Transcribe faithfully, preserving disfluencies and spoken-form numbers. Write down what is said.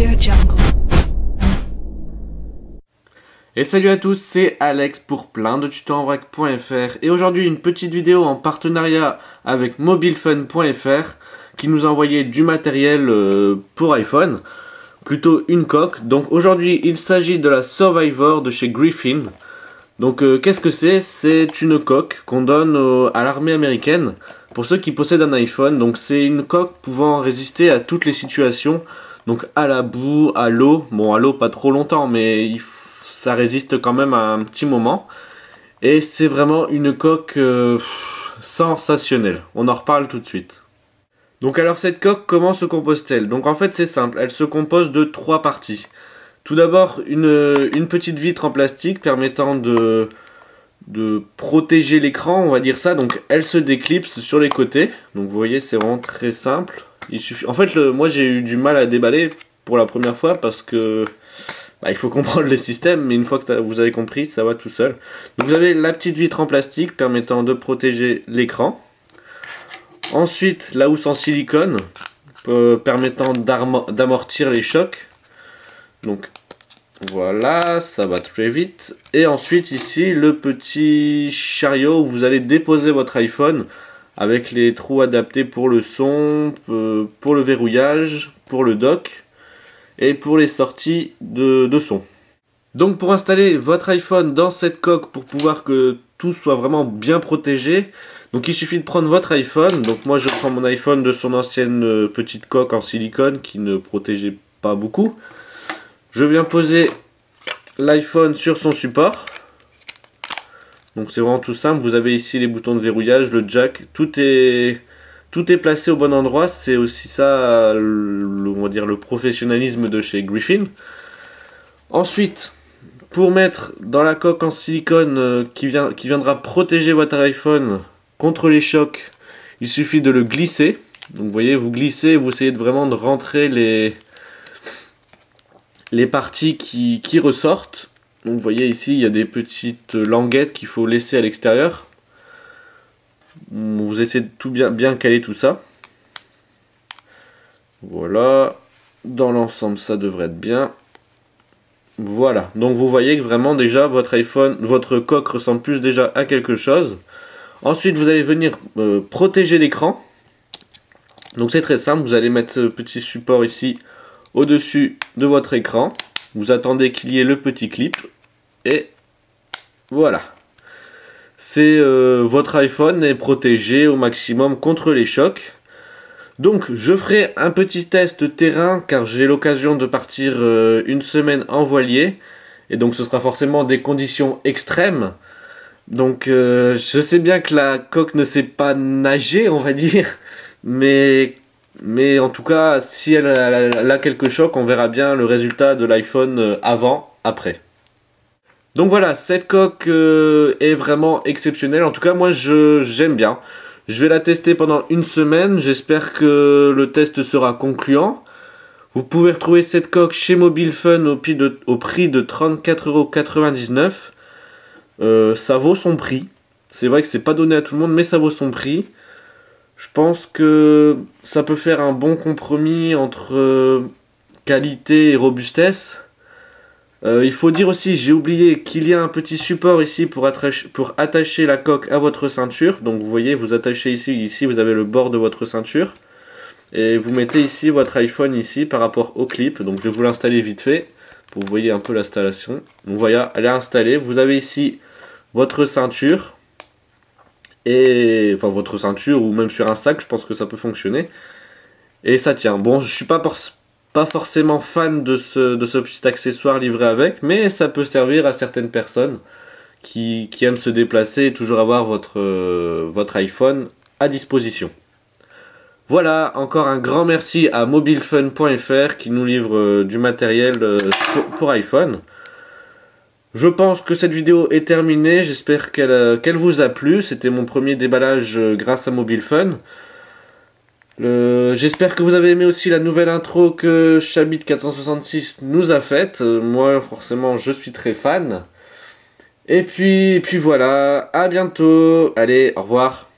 Jungle. Et salut à tous, c'est Alex pour plein de tutos en vrac point F R et aujourd'hui une petite vidéo en partenariat avec mobilefun point F R qui nous a envoyé du matériel euh, pour iPhone, plutôt une coque. Donc aujourd'hui il s'agit de la Survivor de chez Griffin. Donc euh, qu'est-ce que c'est? C'est une coque qu'on donne euh, à l'armée américaine pour ceux qui possèdent un iPhone. Donc c'est une coque pouvant résister à toutes les situations, donc à la boue, à l'eau. Bon, à l'eau pas trop longtemps, mais il faut ça résiste quand même à un petit moment. Et c'est vraiment une coque euh, sensationnelle. On en reparle tout de suite. Donc alors cette coque, comment se compose-t-elle? Donc en fait c'est simple, elle se compose de trois parties. Tout d'abord une, une petite vitre en plastique permettant de, de protéger l'écran, on va dire ça. Donc elle se déclipse sur les côtés. Donc vous voyez, c'est vraiment très simple. Il suffit... En fait le, moi j'ai eu du mal à déballer pour la première fois parce que bah, il faut comprendre le système, mais une fois que vous avez compris, ça va tout seul. Donc vous avez la petite vitre en plastique permettant de protéger l'écran. Ensuite, la housse en silicone euh, permettant d'amortir les chocs. Donc voilà, ça va très vite. Et ensuite ici, le petit chariot où vous allez déposer votre iPhone avec les trous adaptés pour le son, euh, pour le verrouillage, pour le dock et pour les sorties de, de son. Donc pour installer votre iPhone dans cette coque, pour pouvoir que tout soit vraiment bien protégé, donc il suffit de prendre votre iPhone. Donc moi je prends mon iPhone de son ancienne petite coque en silicone qui ne protégeait pas beaucoup. Je viens poser l'iPhone sur son support. Donc c'est vraiment tout simple, vous avez ici les boutons de verrouillage, le jack, tout est... Tout est placé au bon endroit, c'est aussi ça, le, on va dire, le professionnalisme de chez Griffin. Ensuite, pour mettre dans la coque en silicone euh, qui, vient, qui viendra protéger votre iPhone contre les chocs, il suffit de le glisser. Donc vous voyez, vous glissez, vous essayez de vraiment de rentrer les, les parties qui, qui ressortent. Donc vous voyez ici, il y a des petites languettes qu'il faut laisser à l'extérieur. Vous essayez de tout bien, bien caler tout ça. Voilà. Dans l'ensemble, ça devrait être bien. Voilà. Donc vous voyez que vraiment déjà votre iPhone, votre coque ressemble plus déjà à quelque chose. Ensuite, vous allez venir euh, protéger l'écran. Donc c'est très simple. Vous allez mettre ce petit support ici au-dessus de votre écran. Vous attendez qu'il y ait le petit clip. Et voilà. C'est euh, votre iPhone est protégé au maximum contre les chocs. Donc je ferai un petit test terrain car j'ai l'occasion de partir euh, une semaine en voilier. Et donc ce sera forcément des conditions extrêmes. Donc euh, je sais bien que la coque ne sait pas nager, on va dire. Mais, mais en tout cas, si elle a, elle a quelques chocs, on verra bien le résultat de l'iPhone avant, après. Donc voilà, cette coque euh, est vraiment exceptionnelle. En tout cas, moi, je j'aime bien. Je vais la tester pendant une semaine. J'espère que le test sera concluant. Vous pouvez retrouver cette coque chez mobilefun au prix de, au prix de trente-quatre euros quatre-vingt-dix-neuf. Euh, ça vaut son prix. C'est vrai que c'est pas donné à tout le monde, mais ça vaut son prix. Je pense que ça peut faire un bon compromis entre euh, qualité et robustesse. Euh, il faut dire aussi, j'ai oublié qu'il y a un petit support ici pour attacher, pour attacher la coque à votre ceinture. Donc vous voyez, vous attachez ici, ici vous avez le bord de votre ceinture. Et vous mettez ici votre iPhone ici par rapport au clip. Donc je vais vous l'installer vite fait, pour que vous voyez un peu l'installation. Donc voilà, elle est installée. Vous avez ici votre ceinture. Et enfin votre ceinture ou même sur un sac, je pense que ça peut fonctionner. Et ça tient. Bon, je suis pas pour... pas forcément fan de ce, de ce petit accessoire livré avec, mais ça peut servir à certaines personnes qui, qui aiment se déplacer et toujours avoir votre, euh, votre iPhone à disposition. Voilà, encore un grand merci à mobilefun point F R qui nous livre euh, du matériel euh, pour, pour iPhone. Je pense que cette vidéo est terminée, j'espère qu'elle euh, qu'elle vous a plu. C'était mon premier déballage euh, grâce à mobilefun. Euh, J'espère que vous avez aimé aussi la nouvelle intro que Chabit quatre cent soixante-six nous a faite. Euh, moi, forcément, je suis très fan. Et puis, et puis voilà, à bientôt. Allez, au revoir.